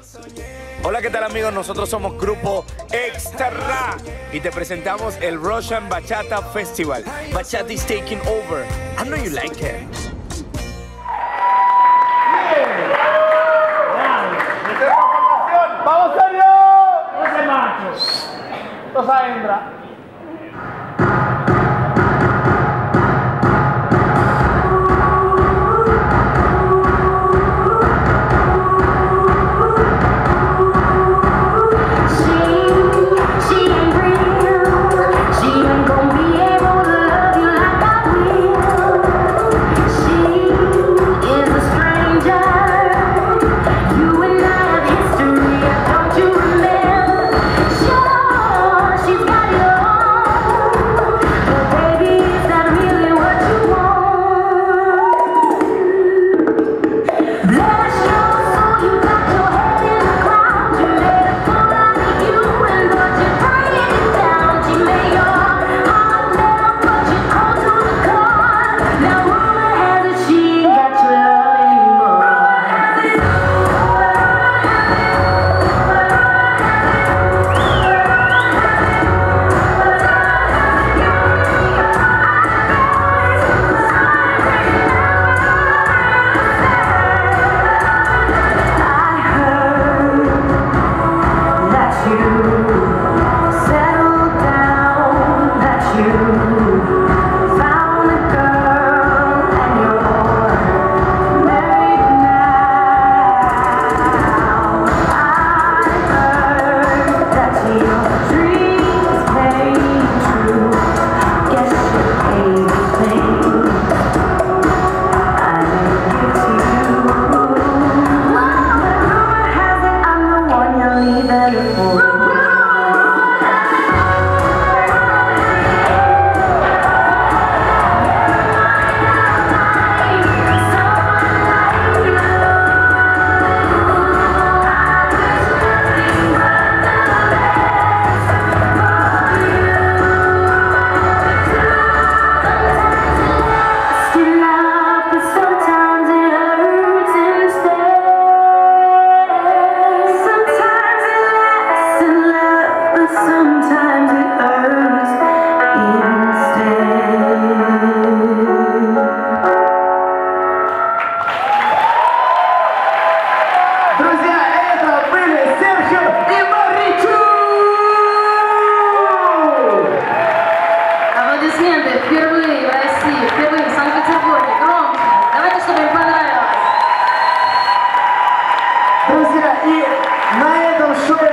Hola, ¿qué tal amigos? Nosotros somos Grupo Extra y te presentamos el Russian Bachata Festival. Bachata is taking over. I know you like it. ¡Vamos, serio! ¡Ese macho! ¡Esa hembra! Впервые в России, впервые в Санкт-Петербурге. Громче. Давайте, чтобы им понравилось. Друзья, и на этом шоу